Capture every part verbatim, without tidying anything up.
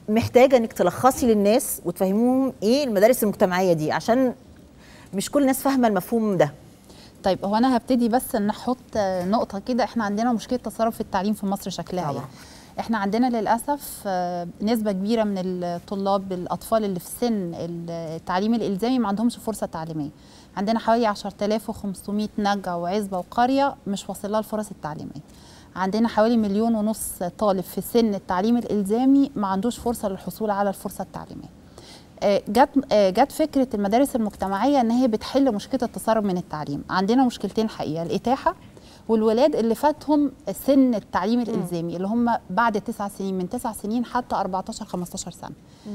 محتاجه انك تلخصي للناس وتفهموهم ايه المدارس المجتمعيه دي، عشان مش كل الناس فاهمه المفهوم ده. طيب هو انا هبتدي بس نحط نقطه كده. احنا عندنا مشكله تسرب في التعليم في مصر شكلها ايه؟ احنا عندنا للاسف نسبه كبيره من الطلاب الاطفال اللي في سن التعليم الالزامي ما عندهمش فرصه تعليميه. عندنا حوالي عشرة آلاف وخمسمائة نجع وعزبه وقريه مش واصل لها الفرص التعليميه. عندنا حوالي مليون ونص طالب في سن التعليم الالزامي ما عندوش فرصه للحصول على الفرصه التعليميه. جت جت فكره المدارس المجتمعيه ان هي بتحل مشكله التسرب من التعليم. عندنا مشكلتين الحقيقه، الاتاحه والولاد اللي فاتهم سن التعليم الالزامي اللي هم بعد تسع سنين، من تسع سنين حتى أربعتاشر خمستاشر سنه.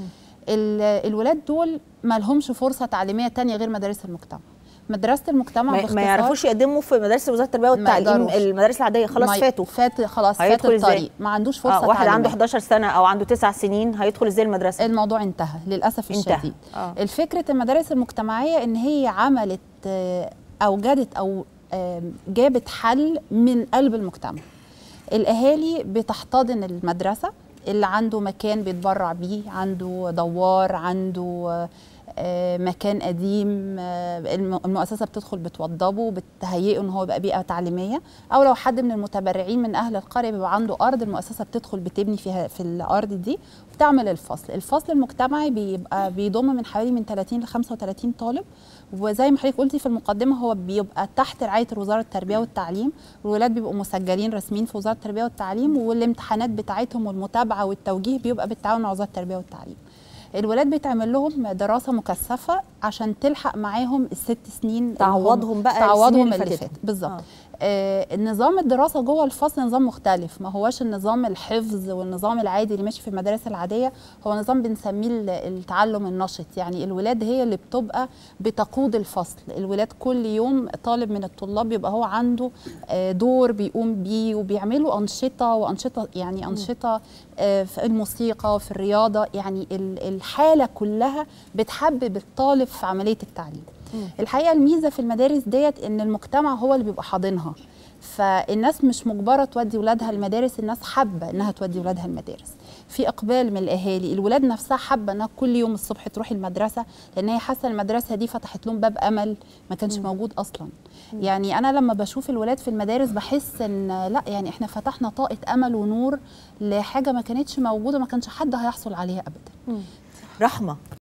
الولاد دول ما لهمش فرصه تعليميه ثانيه غير مدارس المجتمع. مدرسه المجتمع ما, ما يعرفوش يقدموا في مدارس وزاره التربيه والتعليم، المدارس العاديه خلاص فاتوا فات خلاص فات الطريق، ما عندوش فرصه آه واحد تعليمية. عنده حداشر سنه او عنده تسع سنين هيدخل ازاي المدرسه؟ الموضوع انتهى للاسف الشديد. آه. الفكره المدارس المجتمعيه ان هي عملت اوجدت او جابت حل من قلب المجتمع. الاهالي بتحتضن المدرسه، اللي عنده مكان بيتبرع بيه، عنده دوار، عنده مكان قديم، المؤسسه بتدخل بتوضبه، بتهيئه ان هو يبقى بيئه تعليميه، او لو حد من المتبرعين من اهل القريه بيبقى عنده ارض، المؤسسه بتدخل بتبني فيها في الارض دي وبتعمل الفصل. الفصل المجتمعي بيبقى بيضم من حوالي من ثلاثين ل خمسة وثلاثين طالب، وزي ما حضرتك قلتي في المقدمه هو بيبقى تحت رعايه وزاره التربيه والتعليم، والولاد بيبقوا مسجلين رسميين في وزاره التربيه والتعليم، والامتحانات بتاعتهم والمتابعه والتوجيه بيبقى بالتعاون مع وزاره التربيه والتعليم. الولاد بيتعمل لهم دراسه مكثفه عشان تلحق معاهم الست سنين، تعوضهم بقى تعوضهم اللي فات بالظبط. آه. آه النظام الدراسه جوه الفصل نظام مختلف، ما هوش النظام الحفظ والنظام العادي اللي ماشي في المدارس العاديه، هو نظام بنسميه التعلم النشط. يعني الولاد هي اللي بتبقى بتقود الفصل. الولاد كل يوم طالب من الطلاب بيبقى هو عنده آه دور بيقوم بيه، وبيعملوا انشطه وانشطه يعني انشطه آه في الموسيقى وفي الرياضه، يعني الحاله كلها بتحبب الطالب في عمليه التعليم. الحقيقه الميزه في المدارس ديت ان المجتمع هو اللي بيبقى حاضنها، فالناس مش مجبره تودي ولادها المدارس، الناس حابه انها تودي ولادها المدارس. في اقبال من الاهالي، الولاد نفسها حابه انها كل يوم الصبح تروح المدرسه، لان هي حاسه المدرسه دي فتحت لهم باب امل ما كانش م. موجود اصلا. م. يعني انا لما بشوف الولاد في المدارس بحس ان لا، يعني احنا فتحنا طاقه امل ونور لحاجه ما كانتش موجوده، ما كانش حد هيحصل عليها ابدا. م. رحمه.